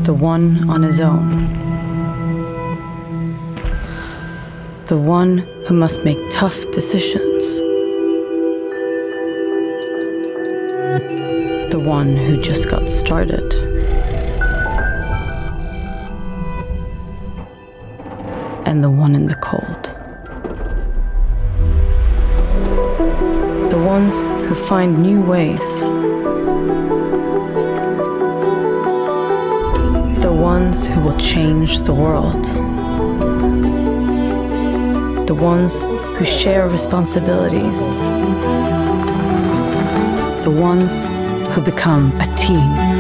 The one on his own. The one who must make tough decisions. The one who just got started. And the one in the cold. The ones who find new ways. The ones who will change the world. The ones who share responsibilities. The ones who become a team.